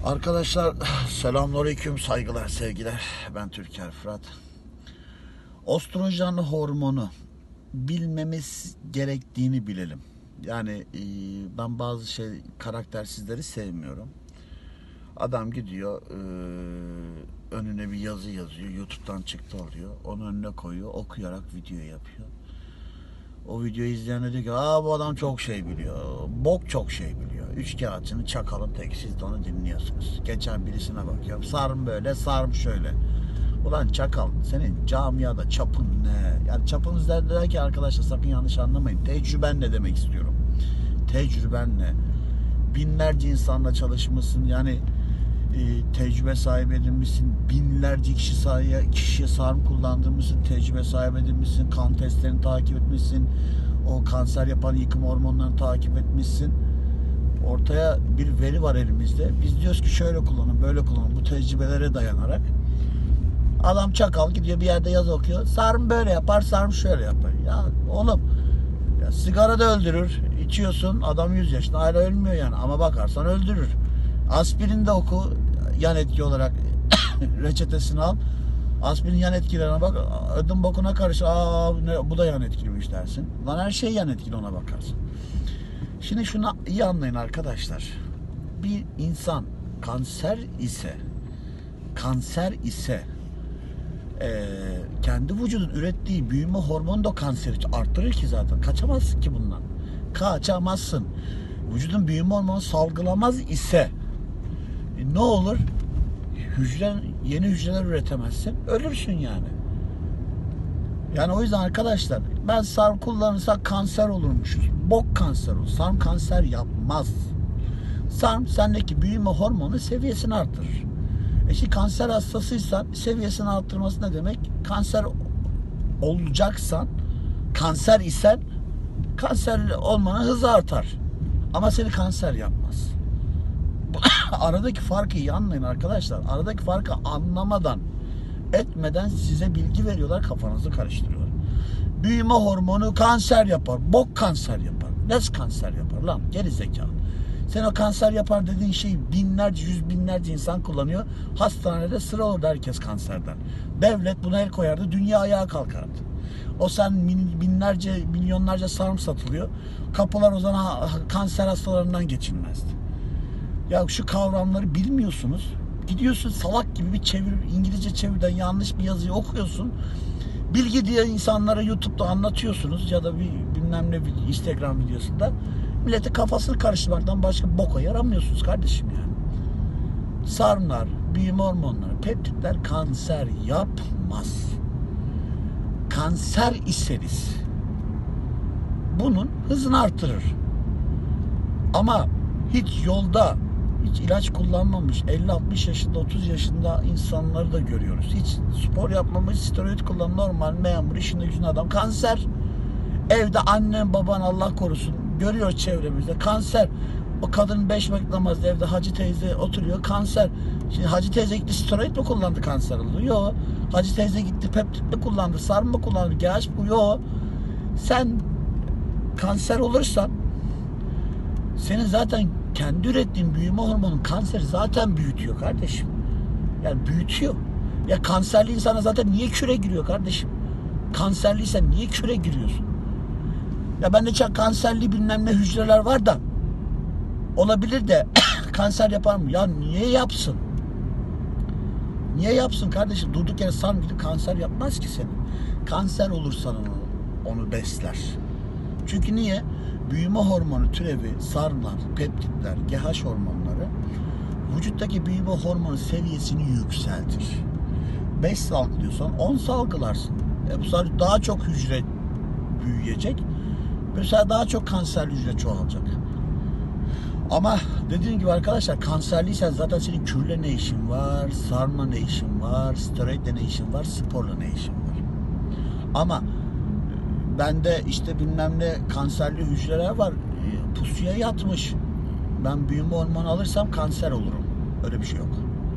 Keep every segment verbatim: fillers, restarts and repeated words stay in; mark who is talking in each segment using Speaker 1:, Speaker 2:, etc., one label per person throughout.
Speaker 1: Arkadaşlar selamünaleyküm, saygılar, sevgiler. Ben Türker Fırat. Ostrojen hormonu bilmemiz gerektiğini bilelim. Yani e, ben bazı şey karaktersizleri sevmiyorum. Adam gidiyor e, önüne bir yazı yazıyor, YouTube'dan çıktı alıyor, onu önüne koyuyor, okuyarak video yapıyor. O videoyu izleyen de diyor ki aa bu adam çok şey biliyor. Bok çok şey biliyor. Üç kağıtçının çakalın tek, siz de onu dinliyorsunuz. Geçen birisine bakıyorum. Sarım böyle, sarım şöyle. Ulan çakal, senin camiada çapın ne? Yani çapınız der ki arkadaşlar, sakın yanlış anlamayın. Tecrüben ne demek istiyorum. Tecrüben ne? Binlerce insanla çalışmışsın. Yani e, tecrübe sahibi edinmişsin. Binlerce kişi sayıya, kişiye sarım kullandırmışsın. Tecrübe sahibi edinmişsin. Kan testlerini takip etmişsin. O kanser yapan yıkım hormonlarını takip etmişsin. Ortaya bir veri var elimizde. Biz diyoruz ki şöyle kullanın, böyle kullanın. Bu tecrübelere dayanarak adam çakal gidiyor bir yerde yazı okuyor. Sarım böyle yapar, sarım şöyle yapar. Ya oğlum, ya sigara da öldürür. İçiyorsun, adam yüz yaşında hala ölmüyor yani. Ama bakarsan öldürür. Aspirin de oku, yan etki olarak reçetesini al. Aspirin yan etkilerine bak, ödüm bokuna karış. Aa ne, bu da yan etkiliymiş dersin. Lan her şey yan etkili, ona bakarsın. Şimdi şunu iyi anlayın arkadaşlar. Bir insan kanser ise kanser ise e, kendi vücudun ürettiği büyüme hormonu da kanseri arttırır ki zaten. Kaçamazsın ki bundan. Kaçamazsın. Vücudun büyüme hormonu salgılamaz ise e, ne olur? Hücre, yeni hücreler üretemezsin. Ölürsün yani. Yani o yüzden arkadaşlar, ben sarm kullanırsak kanser olurmuşuz. Bok kanser olur. Sarm kanser yapmaz. Sarm sendeki büyüme hormonu seviyesini artırır. E şimdi kanser hastasıysan seviyesini arttırması ne demek? Kanser olacaksan, kanser isen kanser olmanın hızı artar. Ama seni kanser yapmaz. Aradaki farkı iyi anlayın arkadaşlar. Aradaki farkı anlamadan, etmeden size bilgi veriyorlar, kafanızı karıştırıyorlar. Büyüme hormonu kanser yapar. Bok kanser yapar. Nasıl kanser yapar lan? Geri zekalı. Sen o kanser yapar dediğin şeyi binlerce, yüz binlerce insan kullanıyor. Hastanede sıra olurdu herkes kanserden. Devlet buna el koyardı, dünya ayağa kalkardı. O sen binlerce, milyonlarca sarım satılıyor. Kapılar o zaman kanser hastalarından geçilmezdi. Ya şu kavramları bilmiyorsunuz. Gidiyorsun salak gibi bir çevir, İngilizce çevirden yanlış bir yazıyı okuyorsun. Bilgi diye insanlara YouTube'da anlatıyorsunuz ya da bir bilmem ne bir Instagram videosunda. Millete kafasını karıştırmaktan başka boka yaramıyorsunuz kardeşim yani. Sarımlar, büyüme hormonları, peptitler kanser yapmaz. Kanser iseniz bunun hızını artırır. Ama hiç yolda hiç ilaç kullanmamış elli altmış yaşında, otuz yaşında insanları da görüyoruz. Hiç spor yapmamış, steroid kullanan normal memur, işinde gücünde adam kanser. Evde annen baban Allah korusun görüyor çevremizde kanser. O kadın beş vakit namazda evde Hacı teyze oturuyor kanser. Şimdi Hacı teyze gitti steroid mi kullandı kanser oldu? Yok. Hacı teyze gitti peptit mi kullandı? Sarm mı kullandı? G H bu? Yok. Sen kanser olursan senin zaten kendi ürettiğin büyüme hormonu kanseri zaten büyütüyor kardeşim. Yani büyütüyor. Ya kanserli insana zaten niye küre giriyor kardeşim? Kanserliysen niye küre giriyorsun? Ya bende çok kanserli bilmem ne hücreler var da olabilir de kanser yapar mı? Ya niye yapsın? Niye yapsın kardeşim? Durduk yere sarm gidip kanser yapmaz ki senin. Kanser olursan onu, onu besler. Çünkü niye? Büyüme hormonu türevi, sarımlar, peptitler, G H hormonları vücuttaki büyüme hormonu seviyesini yükseltir. beş salgılıyorsan on salgılarsın. E bu sefer daha çok hücre büyüyecek. Mesela daha çok kanserli hücre çoğalacak. Ama dediğim gibi arkadaşlar, kanserliysen zaten senin kürle ne işin var, sarma ne işin var, steroidle ne işin var, sporla ne işin var. Ama bende işte bilmem ne kanserli hücreler var, pusuya yatmış. Ben büyüme hormonu alırsam kanser olurum. Öyle bir şey yok.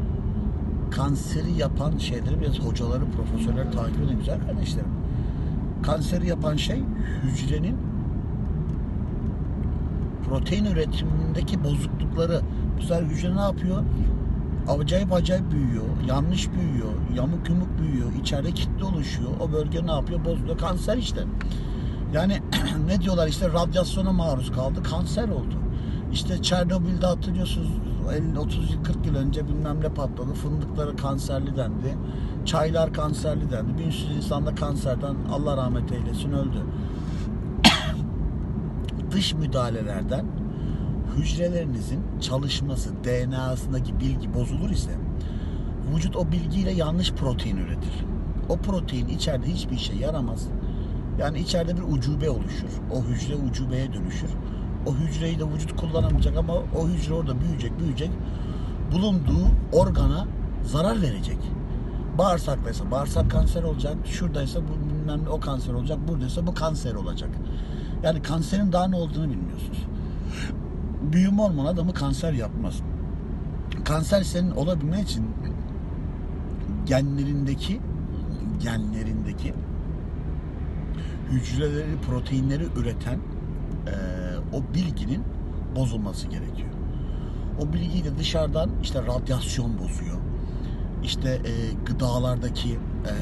Speaker 1: Kanseri yapan şeyleri biraz hocaları, profesörleri takip edin güzel kardeşlerim. Kanseri yapan şey hücrenin protein üretimindeki bozuklukları Bu sefer hücre ne yapıyor? Acayip acayip büyüyor, yanlış büyüyor, yamuk yumuk büyüyor, içeride kitle oluşuyor. O bölge ne yapıyor? Bozuluyor. Kanser işte. Yani ne diyorlar işte, radyasyona maruz kaldı, kanser oldu. İşte Çernobil'de hatırlıyorsunuz, elli otuz yıl kırk yıl önce bilmem ne patladı. Fındıkları kanserli dendi. Çaylar kanserli dendi. Bir sürü insan da kanserden Allah rahmet eylesin öldü. Dış müdahalelerden hücrelerinizin çalışması, D N A'sındaki bilgi bozulur ise vücut o bilgiyle yanlış protein üretir. O protein içeride hiçbir işe yaramaz. Yani içeride bir ucube oluşur. O hücre ucubeye dönüşür. O hücreyi de vücut kullanamayacak ama o hücre orada büyüyecek, büyüyecek. Bulunduğu organa zarar verecek. Bağırsaktaysa bağırsak kanser olacak. Şuradaysa bu bilmem ne o kanser olacak. Buradaysa bu kanser olacak. Yani kanserin daha ne olduğunu bilmiyorsunuz. Büyüme hormonu adamı kanser yapmaz. Kanser senin olabilmen için genlerindeki genlerindeki hücreleri, proteinleri üreten e, o bilginin bozulması gerekiyor. O bilgiyi de dışarıdan işte radyasyon bozuyor. İşte e, gıdalardaki e,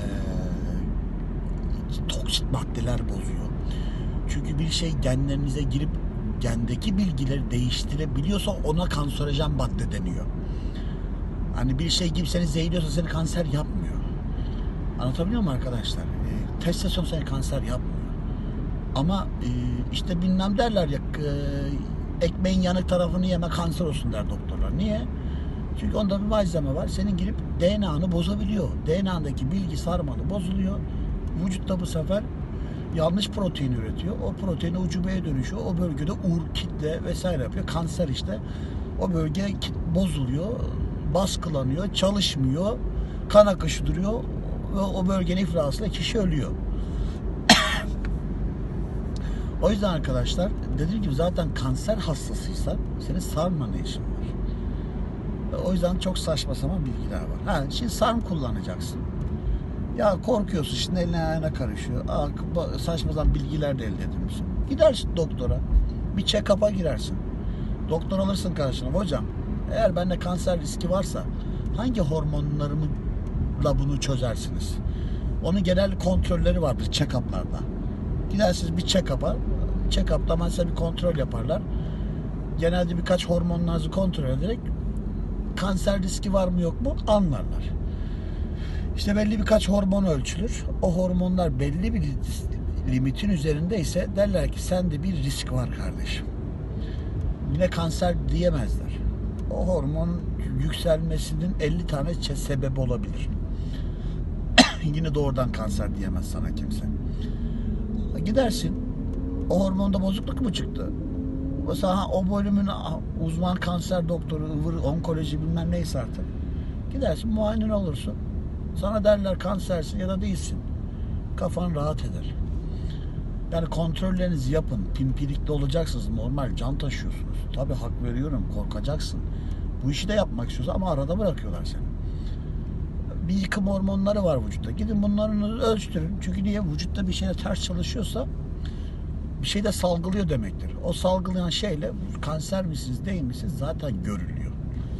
Speaker 1: toksik maddeler bozuyor. Çünkü bir şey genlerinize girip gendeki bilgileri değiştirebiliyorsa ona kanserojen madde deniyor. Hani bir şey gibi seni zehirliyorsa seni kanser yapmıyor. Anlatabiliyor muyum arkadaşlar? E, testosteron seni kanser yapmıyor. Ama e, işte bilmem derler ya, e, ekmeğin yanık tarafını yeme kanser olsun der doktorlar. Niye? Çünkü onda bir malzeme var. Senin girip D N A'nı bozabiliyor. D N A'daki bilgi sarmalı bozuluyor. Vücutta bu sefer yanlış protein üretiyor. O protein ucubeye dönüşüyor. O bölgede ur, kitle vesaire yapıyor. Kanser işte. O bölge bozuluyor. Baskılanıyor. Çalışmıyor. Kan akışı duruyor. Ve o bölgenin iflasıyla kişi ölüyor. O yüzden arkadaşlar dediğim gibi zaten kanser hastasıysan senin sarma ne işin var? O yüzden çok saçma sapan bilgiler var. Ha, şimdi sarm kullanacaksın. Ya korkuyorsun, şimdi eline ayağına karışıyor. Aa, saçma sapan bilgiler de elde ediyorsun. Gidersin doktora. Bir check-up'a girersin. Doktor alırsın karşına. Hocam eğer bende kanser riski varsa hangi hormonlarımla bunu çözersiniz? Onun genel kontrolleri vardır check-up'larda. Gidersiniz bir check-up'a. Check-up'ta mesela bir kontrol yaparlar. Genelde birkaç hormonlarınızı kontrol ederek kanser riski var mı yok mu anlarlar. İşte belli birkaç hormon ölçülür. O hormonlar belli bir limitin üzerinde ise derler ki sende bir risk var kardeşim. Yine kanser diyemezler. O hormon yükselmesinin elli tane sebebi olabilir. Yine doğrudan kanser diyemez sana kimse. Gidersin. O hormonda bozukluk mu çıktı? Mesela o bölümün uzman kanser doktoru, ıvır, onkoloji bilmem neyse artık. Gidersin, muayene olursun. Sana derler kansersin ya da değilsin. Kafan rahat eder. Yani kontrollerinizi yapın. Pimpirikli olacaksınız. Normal can taşıyorsunuz. Tabii hak veriyorum. Korkacaksın. Bu işi de yapmak istiyorsun ama arada bırakıyorlar seni. Bir yıkım hormonları var vücutta. Gidin bunların ölçtürün. Çünkü niye? Vücutta bir şeyle ters çalışıyorsa bir şey de salgılıyor demektir. O salgılayan şeyle kanser misiniz değil misiniz zaten görülüyor.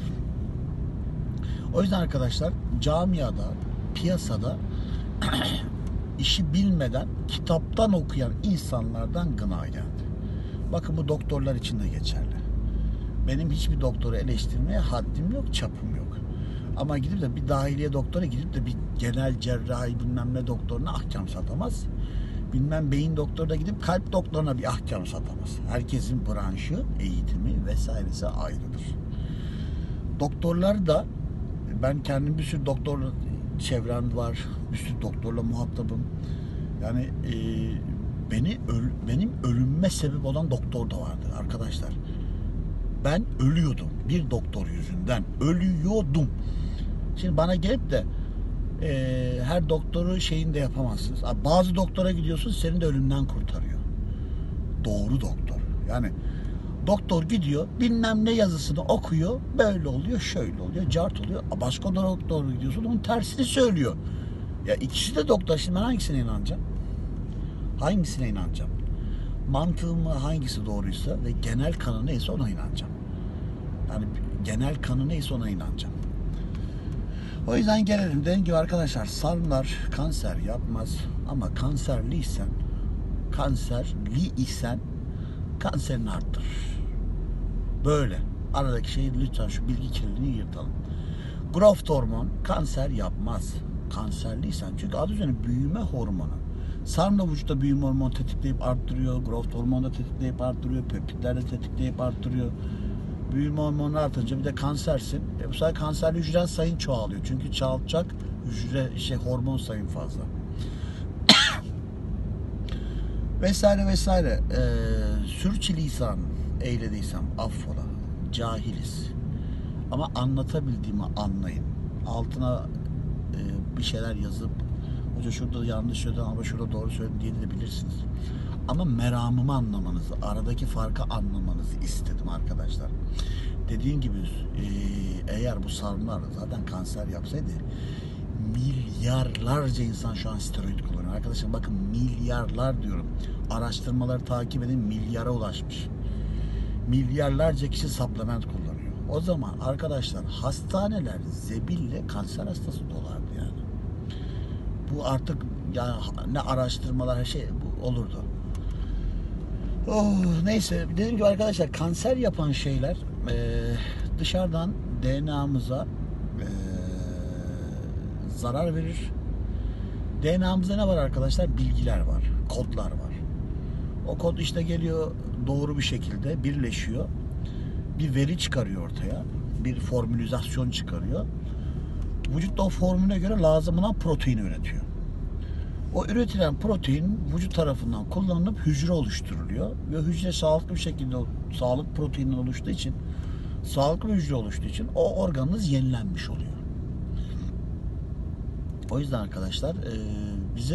Speaker 1: O yüzden arkadaşlar camiada, piyasada işi bilmeden kitaptan okuyan insanlardan gına geldi. Bakın bu doktorlar için de geçerli. Benim hiçbir doktoru eleştirmeye haddim yok, çapım yok. Ama gidip de bir dahiliye doktora gidip de bir genel cerrahi bilmem ne doktoruna ahkam satamaz. Bilmem beyin doktoruna gidip kalp doktoruna bir ahkam satamaz. Herkesin branşı, eğitimi vesairesi ayrıdır. Doktorlar da ben kendim bir sürü doktor çevrem var. Bir sürü doktorla muhatabım. Yani e, beni öl, benim ölümme sebep olan doktor da vardı arkadaşlar. Ben ölüyordum. Bir doktor yüzünden. Ölüyordum. Şimdi bana gelip de e, her doktoru şeyini de yapamazsınız. Bazı doktora gidiyorsun seni de ölümden kurtarıyor. Doğru doktor. Yani doktor gidiyor bilmem ne yazısını okuyor. Böyle oluyor, şöyle oluyor, cart oluyor. Başka doktor gidiyorsun onun tersini söylüyor. Ya ikisi de doktor. Şimdi ben hangisine inanacağım? Hangisine inanacağım? Mantığımı hangisi doğruysa ve genel kanı neyse ona inanacağım. Yani genel kanı neyse ona inanacağım. O yüzden gelelim. Dediğim gibi arkadaşlar, sarımlar kanser yapmaz ama kanserliysen kanserli isen kanserini arttırır. Böyle. Aradaki şeyi lütfen, şu bilgi kirliliğini yırtalım. Growth hormon kanser yapmaz. Kanserliysen, çünkü adı üzerine büyüme hormonu. Sarım da vücutta büyüme hormonu tetikleyip arttırıyor. Growth hormonu da tetikleyip arttırıyor. Peptitler de tetikleyip arttırıyor. Büyüme hormonu artınca bir de kansersin. E bu sefer kanserli hücren sayın çoğalıyor. Çünkü çoğaltacak hücre şey hormon sayın fazla. vesaire vesaire. Ee, sürçülisan eylediysem affola. Cahiliz. Ama anlatabildiğimi anlayın. Altına e, bir şeyler yazıp hoca şurada yanlış söyledin ama şurada doğru söyledin diye de bilirsiniz. Ama meramımı anlamanızı, aradaki farkı anlamanızı istedim arkadaşlar. Dediğim gibi e, eğer bu sarımlar zaten kanser yapsaydı milyarlarca insan şu an steroid kullanıyor. Arkadaşlar bakın, milyarlar diyorum. Araştırmaları takip edin, milyara ulaşmış. Milyarlarca kişi supplement kullanıyor. O zaman arkadaşlar hastaneler zebille kanser hastası dolardı yani. Bu artık yani ne araştırmalar, her şey bu olurdu. Oh, neyse, dediğim gibi arkadaşlar, kanser yapan şeyler e, dışarıdan D N A'mıza e, zarar verir. D N A'mızda ne var arkadaşlar? Bilgiler var, kodlar var. O kod işte geliyor, doğru bir şekilde birleşiyor. Bir veri çıkarıyor ortaya. Bir formülizasyon çıkarıyor. Vücut da o formüle göre lazım olan proteini üretiyor. O üretilen protein vücut tarafından kullanılıp hücre oluşturuluyor. Ve hücre sağlıklı bir şekilde sağlık proteininden oluştuğu için, sağlıklı bir hücre oluştuğu için o organınız yenilenmiş oluyor. O yüzden arkadaşlar bizim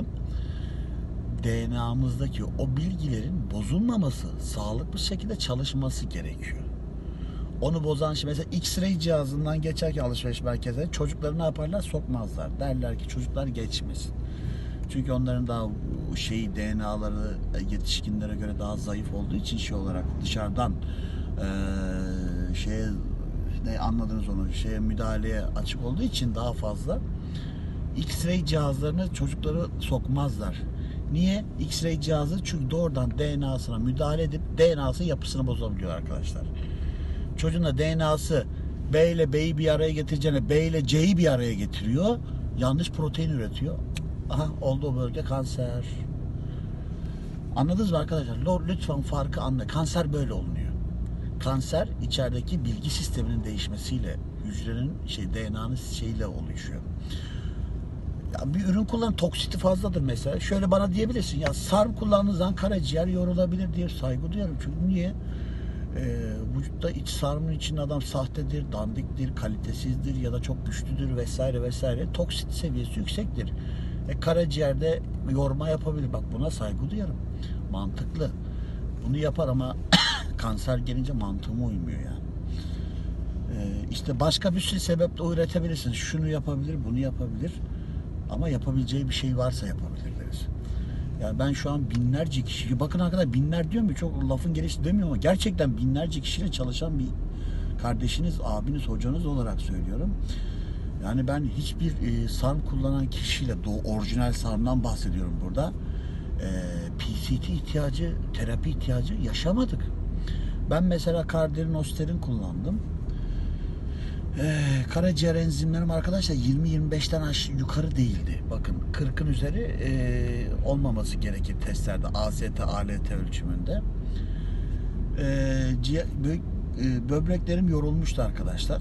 Speaker 1: D N A'mızdaki o bilgilerin bozulmaması, sağlıklı bir şekilde çalışması gerekiyor. Onu bozan şey, mesela X-ray cihazından geçerken alışveriş merkezine çocukları ne yaparlar? Sokmazlar. Derler ki çocuklar geçmesin. Çünkü onların daha şey D N A'ları yetişkinlere göre daha zayıf olduğu için şey olarak dışarıdan e, şeye, ne anladınız onu, şeye müdahaleye açık olduğu için daha fazla X-ray cihazlarını çocukları sokmazlar. Niye? X-ray cihazı çünkü doğrudan D N A'sına müdahale edip D N A'sı yapısını bozabiliyor arkadaşlar. Çocuğun da D N A'sı B ile B'yi bir araya getireceğine B ile C'yi bir araya getiriyor. Yanlış protein üretiyor. Aha, oldu o bölge kanser. Anladınız mı arkadaşlar? Lütfen farkı anla. Kanser böyle olunuyor. Kanser içerideki bilgi sisteminin değişmesiyle, hücrenin şey D N A'nın şeyiyle oluşuyor. Ya bir ürün kullan, toksiti fazladır mesela. Şöyle bana diyebilirsin, ya sarım kullandığınız zaman karaciğer yorulabilir diye saygı duyarım. Çünkü niye? Ee, vücutta iç sarımın içinde adam sahtedir, dandiktir, kalitesizdir ya da çok güçlüdür vesaire vesaire. Toksit seviyesi yüksektir. E, karaciğerde yorma yapabilir. Bak, buna saygı duyarım. Mantıklı. Bunu yapar ama kanser gelince mantığıma uymuyor yani. Ee, işte başka bir sürü sebeple üretebilirsin. Şunu yapabilir, bunu yapabilir. Ama yapabileceği bir şey varsa yapabilir deriz. Yani ben şu an binlerce kişi, bakın arkadaşlar, binler diyorum ya, çok lafın gelişi demiyorum ama gerçekten binlerce kişiyle çalışan bir kardeşiniz, abiniz, hocanız olarak söylüyorum. Yani ben hiçbir e, sarm kullanan kişiyle, doğu orijinal sarmdan bahsediyorum burada, e, P C T ihtiyacı, terapi ihtiyacı yaşamadık. Ben mesela kardinosterin kullandım. Ee, karaciğer enzimlerim arkadaşlar yirmi yirmi beşten aşağı yukarı değildi. Bakın, kırkın üzeri e, olmaması gerekir testlerde, A S T, A L T ölçümünde. Ee, ciğer, bö, e, böbreklerim yorulmuştu arkadaşlar.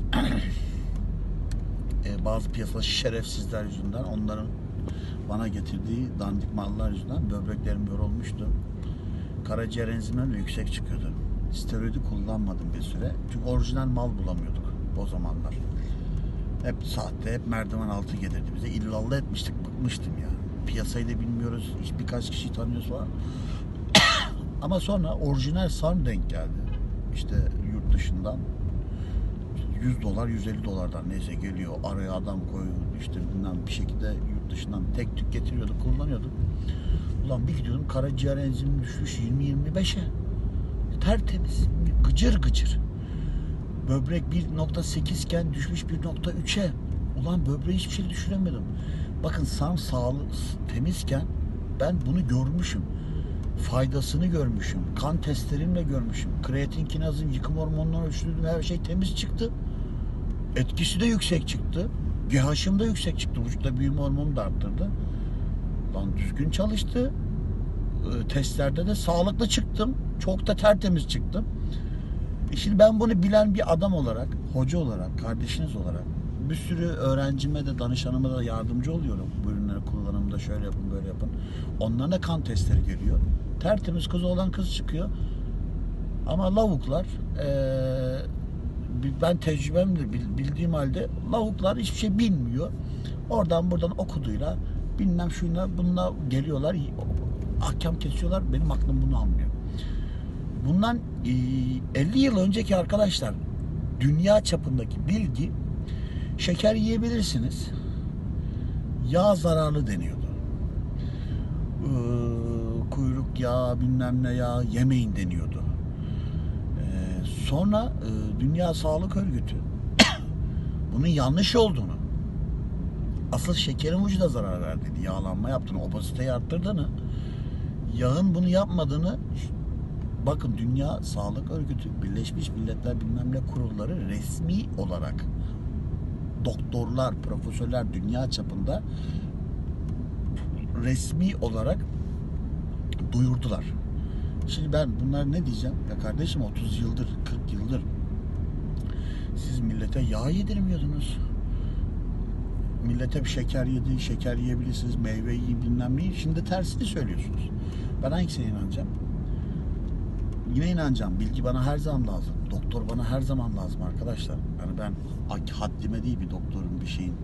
Speaker 1: e, bazı piyasada şerefsizler yüzünden, onların bana getirdiği dandik mallar yüzünden böbreklerim yorulmuştu. Karaciğer enzimlerim de yüksek çıkıyordu. Steroidi kullanmadım bir süre. Çünkü orijinal mal bulamıyorduk o zamanlar. Hep sahte, hep merdiven altı gelirdi bize. İllallah etmiştik, bıkmıştım yani. Piyasayı da bilmiyoruz, hiç birkaç kişi tanıyoruz falan. Ama sonra orijinal sarm denk geldi. İşte yurt dışından yüz dolar, yüz elli dolardan neyse geliyor. Araya adam koyuyor, işte bilmem bir şekilde yurt dışından tek tük getiriyorduk, kullanıyorduk. Ulan bir gidiyordum, karaciğer enzimi düşmüş yirmi yirmi beşe. Tertemiz, gıcır gıcır. Böbrek bir nokta sekiz iken düşmüş bir nokta üçe. Ulan böbreği hiçbir şey düşüremedim. Bakın sam sağlık temizken ben bunu görmüşüm. Faydasını görmüşüm. Kan testlerimle görmüşüm. Kreatin kinazım, yıkım hormonları ölçtürdüm. Her şey temiz çıktı. Etkisi de yüksek çıktı. G H'ım da yüksek çıktı. Vücutta büyüme hormonu da arttırdı. Lan düzgün çalıştı. E, testlerde de sağlıklı çıktım. Çok da tertemiz çıktım. E şimdi ben bunu bilen bir adam olarak, hoca olarak, kardeşiniz olarak bir sürü öğrencime de, danışanıma da yardımcı oluyorum. Bu ürünleri kullanımda şöyle yapın, böyle yapın. Onların da kan testleri geliyor. Tertemiz kız olan kız çıkıyor. Ama lavuklar ee, ben tecrübemle bildiğim halde lavuklar hiçbir şey bilmiyor. Oradan buradan okuduyla bilmem şuna bununla geliyorlar. Ahkam kesiyorlar. Benim aklım bunu almıyor. Bundan elli yıl önceki arkadaşlar dünya çapındaki bilgi şeker yiyebilirsiniz. Yağ zararlı deniyordu. Ee, kuyruk yağı bilmem ne yağı yemeyin deniyordu. Ee, sonra e, Dünya Sağlık Örgütü bunun yanlış olduğunu, asıl şekerin vücuda zarar verdiğini, yağlanma yaptığını, obeziteyi arttırdığını, yağın bunu yapmadığını, bakın Dünya Sağlık Örgütü, Birleşmiş Milletler bilmem ne kurulları resmi olarak doktorlar, profesörler dünya çapında resmi olarak duyurdular. Şimdi ben bunlar ne diyeceğim? Ya kardeşim otuz yıldır, kırk yıldır siz millete yağ yedirmiyordunuz. Millete bir şeker yedi, şeker yiyebilirsiniz, meyve yiyin bilmem neyi. Şimdi tersini söylüyorsunuz. Ben hangisine inanacağım? Yine inanacağım. Bilgi bana her zaman lazım. Doktor bana her zaman lazım arkadaşlar. Yani ben haddime değil bir doktorun bir şeyin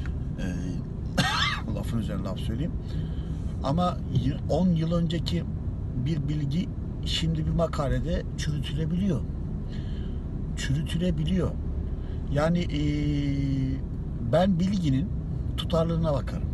Speaker 1: e, lafın üzerine laf söyleyeyim. Ama on yıl önceki bir bilgi şimdi bir makalede çürütülebiliyor. Çürütülebiliyor. Yani e, ben bilginin tutarlılığına bakarım.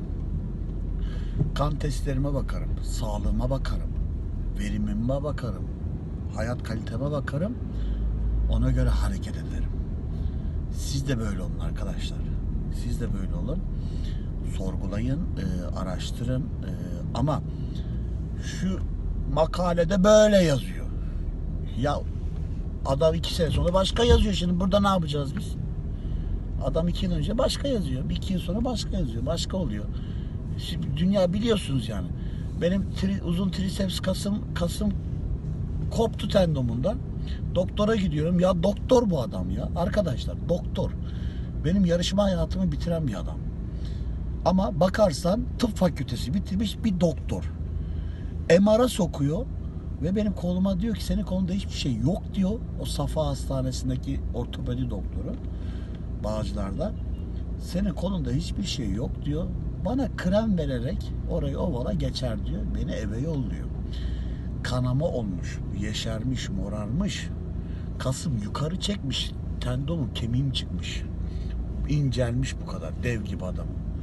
Speaker 1: Kan testlerime bakarım. Sağlığıma bakarım. Verimime bakarım. Hayat kaliteme bakarım. Ona göre hareket ederim. Siz de böyle olun arkadaşlar. Siz de böyle olun. Sorgulayın, e, araştırın. E, ama şu makalede böyle yazıyor. Ya adam iki sene sonra başka yazıyor. Şimdi burada ne yapacağız biz? Adam iki yıl önce başka yazıyor. Bir iki yıl sonra başka yazıyor. Başka oluyor. Şimdi dünya biliyorsunuz yani. Benim tri, uzun triceps kasım kasım koptu tendomundan. Doktora gidiyorum. Ya doktor bu adam ya. Arkadaşlar doktor. Benim yarışma hayatımı bitiren bir adam. Ama bakarsan tıp fakültesi bitirmiş bir doktor. M R'a sokuyor ve benim koluma diyor ki senin kolunda hiçbir şey yok diyor. O Safa Hastanesi'ndeki ortopedi doktoru Bağcılar'da. Senin kolunda hiçbir şey yok diyor. Bana krem vererek orayı ovala geçer diyor. Beni eve yolluyor. Kanama olmuş, yeşermiş, morarmış. Kasım yukarı çekmiş. Tendonum, kemiğim çıkmış. İncelmiş bu kadar. Dev gibi adam.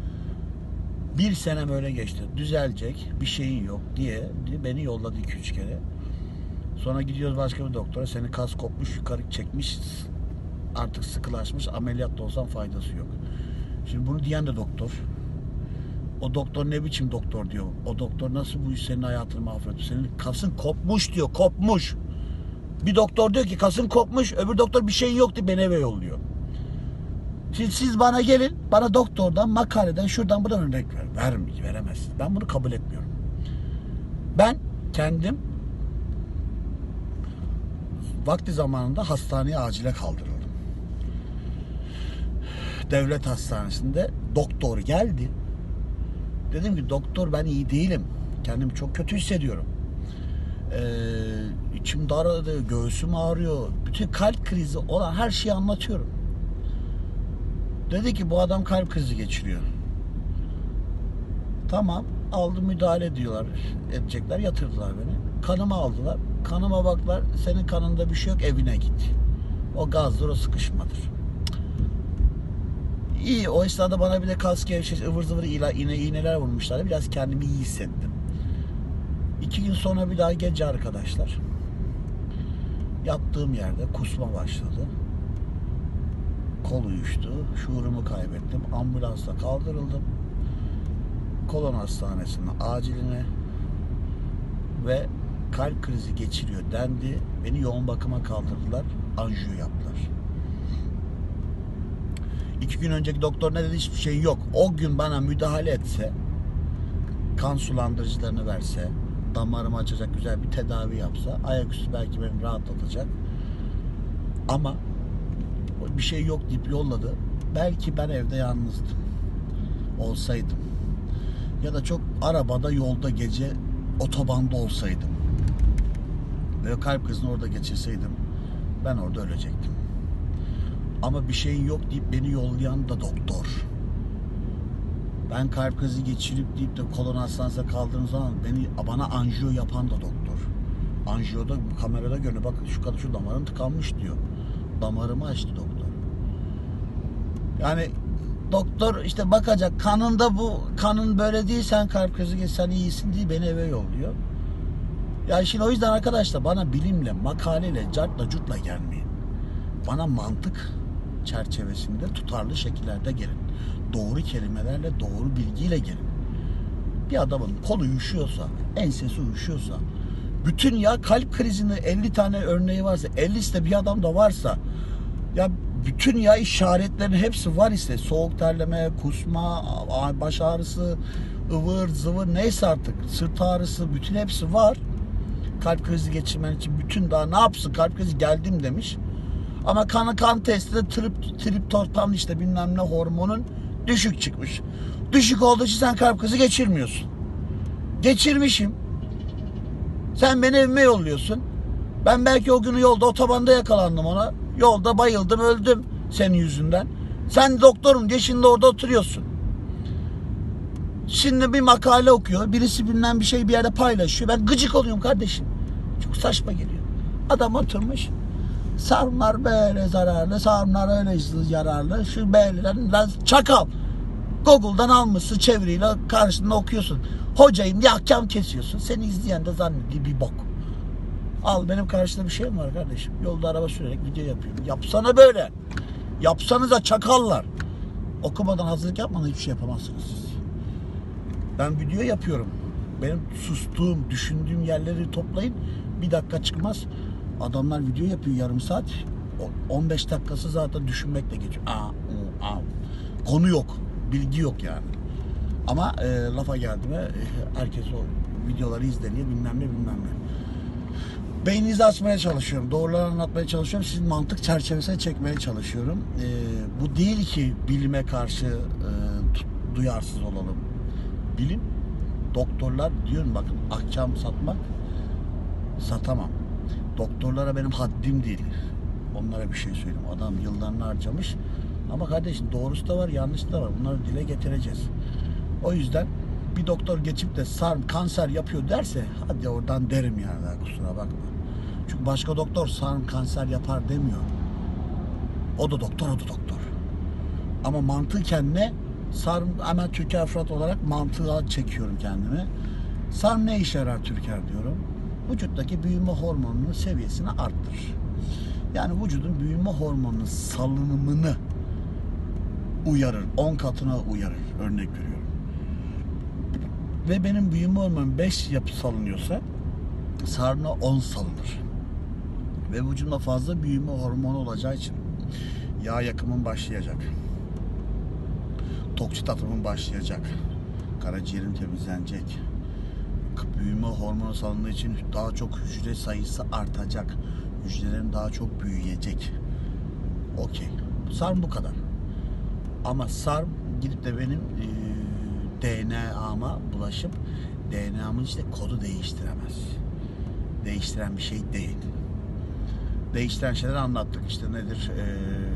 Speaker 1: Bir sene böyle geçti. Düzelecek, bir şeyin yok diye, diye beni yolladı iki üç kere. Sonra gidiyoruz başka bir doktora. Senin kas kopmuş, yukarı çekmiş. Artık sıkılaşmış. Ameliyat da olsan faydası yok. Şimdi bunu diyen de doktor. O doktor ne biçim doktor diyor. O doktor nasıl bu iş senin hayatını mahvediyor. Senin kasın kopmuş diyor. Kopmuş. Bir doktor diyor ki kasın kopmuş. Öbür doktor bir şeyin yok diye beni eve yolluyor. Şimdi siz bana gelin. Bana doktordan, makaleden, şuradan buradan örnek ver. Vermeyeceğim. Veremezsin. Ben bunu kabul etmiyorum. Ben kendim vakti zamanında hastaneye acile kaldırıldım. Devlet hastanesinde doktor geldi. Dedim ki doktor ben iyi değilim. Kendimi çok kötü hissediyorum. Ee, içim daraldı, göğsüm ağrıyor. Bütün kalp krizi olan her şeyi anlatıyorum. Dedi ki bu adam kalp krizi geçiriyor. Tamam, aldı müdahale ediyorlar, edecekler, yatırdılar beni. Kanımı aldılar. Kanıma baktılar, senin kanında bir şey yok, evine git. O gazdır, o sıkışmadır. İyi, o esnada bana bir de kas gevşetici, ıvır zıvır iğne, iğneler vurmuşlar. Biraz kendimi iyi hissettim. İki gün sonra bir daha gece arkadaşlar. Yattığım yerde kusma başladı. kol uyuştu. Şuurumu kaybettim. Ambulansla kaldırıldım. Kolon hastanesine, aciline ve kalp krizi geçiriyor dendi. Beni yoğun bakıma kaldırdılar. Anjiyo yaptılar. İki gün önceki doktor ne dedi? Hiçbir şey yok. O gün bana müdahale etse, kan sulandırıcılarını verse, damarımı açacak güzel bir tedavi yapsa, ayaküstü belki beni rahatlatacak. Ama bir şey yok deyip yolladı. Belki ben evde yalnızdım. Olsaydım. Ya da çok arabada, yolda, gece otobanda olsaydım ve kalp krizini orada geçirseydim, ben orada ölecektim. Ama bir şeyin yok deyip beni yollayan da doktor. Ben kalp krizi geçirip deyip de kolon hastanesine kaldığım zaman beni, bana anjiyo yapan da doktor. Anjiyoda kamerada görünüyor. Bakın şu kadar, şu damarın tıkanmış diyor. Damarımı açtı doktor. Yani doktor işte bakacak, kanında bu, kanın böyle değil, sen kalp krizi geç, sen iyisin diye beni eve yolluyor. Yani şimdi o yüzden arkadaşlar, bana bilimle, makaleyle, cartla curtla gelmeyin. Bana mantık çerçevesinde tutarlı şekillerde gelin. Doğru kelimelerle, doğru bilgiyle gelin. Bir adamın kolu uyuşuyorsa, ensesi uyuşuyorsa, bütün ya kalp krizinin elli tane örneği varsa, ellisi de bir adamda varsa, ya bütün ya işaretlerin hepsi var ise, soğuk terleme, kusma, baş ağrısı, ıvır zıvır neyse artık, sırt ağrısı, bütün hepsi var. Kalp krizi geçirmen için bütün, daha ne yapsın, kalp krizi geldim demiş. Ama kanı kan testinde trip, triptofan işte bilmem ne hormonun düşük çıkmış. Düşük olduğu için sen kalp krizi geçirmiyorsun. Geçirmişim. Sen beni evime yolluyorsun. Ben belki o günü yolda, otobanda yakalandım ona. Yolda bayıldım, öldüm senin yüzünden. Sen doktorum diye şimdi orada oturuyorsun. Şimdi bir makale okuyor. Birisi bilmem bir şey bir yerde paylaşıyor. Ben gıcık oluyorum kardeşim. Çok saçma geliyor. Adam oturmuş. Sarımlar böyle zararlı, sarımlar öyle yararlı. Şu belirlen çakal. Google'dan almışsın, çeviriyle karşında okuyorsun. Hocayım diye ahkam kesiyorsun. Seni izleyen de zannediyor bir bok. Al, benim karşımda bir şey mi var kardeşim? Yolda araba sürerek video yapıyorum. Yapsana böyle. Yapsanıza çakallar. Okumadan, hazırlık yapmadan hiçbir şey yapamazsınız siz. Ben video yapıyorum. Benim sustuğum, düşündüğüm yerleri toplayın. Bir dakika çıkmaz. Adamlar video yapıyor yarım saat. on beş dakikası zaten düşünmekle geçiyor. Aa, aa. Konu yok. Bilgi yok yani. Ama e, lafa geldi mi e, herkes o videoları izleniyor, bilmem ne bilmem ne. Beyninizi açmaya çalışıyorum. Doğruları anlatmaya çalışıyorum. Sizin mantık çerçevesine çekmeye çalışıyorum. E, bu değil ki bilime karşı e, duyarsız olalım. Bilim, doktorlar diyorum, bakın ahkam satmak satamam. Doktorlara benim haddim değil. Onlara bir şey söyleyeyim. Adam yıllarını harcamış. Ama kardeşim, doğrusu da var, yanlışı da var. Bunları dile getireceğiz. O yüzden bir doktor geçip de sarm kanser yapıyor derse, hadi oradan derim yani, kusura bakma. Çünkü başka doktor sarm kanser yapar demiyor. O da doktor, o da doktor. Ama mantıken ne? Sarm, hemen Türker Fırat olarak mantığa çekiyorum kendimi. Sarm ne işe yarar Türker diyorum. Vücuttaki büyüme hormonunun seviyesini arttırır. Yani vücudun büyüme hormonunun salınımını uyarır. on katına uyarır. Örnek veriyorum. Ve benim büyüme hormonum beş yapı salınıyorsa sarına on salınır. Ve vücudumda fazla büyüme hormonu olacağı için yağ yakımım başlayacak. Toksit atımım başlayacak. Karaciğerim temizlenecek. Büyüme hormonu salındığı için daha çok hücre sayısı artacak. Hücrelerim daha çok büyüyecek. Okey. Sarm bu kadar. Ama sarm gidip de benim e, D N A'ma bulaşıp D N A'mın işte kodu değiştiremez. Değiştiren bir şey değil. Değiştiren şeyleri anlattık. İşte nedir? Ee,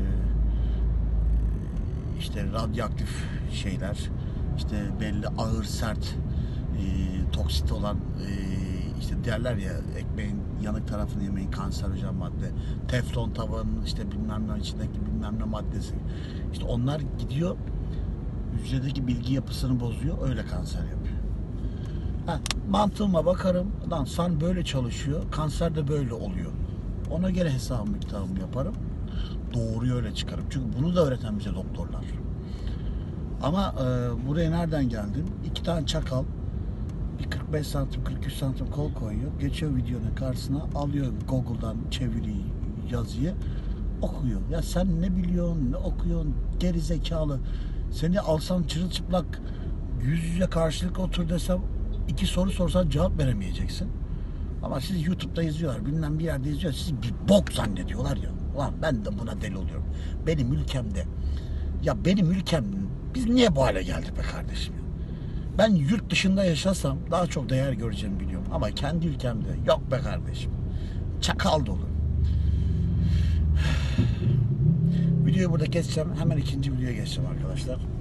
Speaker 1: işte radyoaktif şeyler, işte belli ağır, sert, e, toksit olan, e, işte derler ya, ekmeğin yanık tarafını yemeyin, kanserojen madde, teflon tavanın işte bilmem ne içindeki bilmem ne maddesi, işte onlar gidiyor hücredeki bilgi yapısını bozuyor, öyle kanser yapıyor. Ha, mantığıma bakarım, lan sen böyle çalışıyor, kanser de böyle oluyor. Ona göre hesabımı kitabımı yaparım. doğruyu öyle çıkarım. Çünkü bunu da öğreten bize doktorlar. Ama e, buraya nereden geldim? İki tane çakal bir kırk beş santim kırk üç santim kol koyuyor. Geçiyor videonun karşısına, alıyor Google'dan çeviriyi, yazıyı okuyor. Ya sen ne biliyorsun, ne okuyorsun, geri zekalı. Seni alsam çırılçıplak yüz yüze karşılık otur desem, iki soru sorsan cevap veremeyeceksin. Ama siz YouTube'da izliyorlar, bilmem bir yerde izliyor, sizi bir bok zannediyorlar ya. Ulan ben de buna deli oluyorum. Benim ülkemde, ya benim ülkem, biz niye bu hale geldik be kardeşim? Ben yurt dışında yaşasam daha çok değer göreceğimi biliyorum. Ama kendi ülkemde yok be kardeşim. Çakal dolu. Videoyu burada keseceğim. Hemen ikinci videoya geçeceğim arkadaşlar.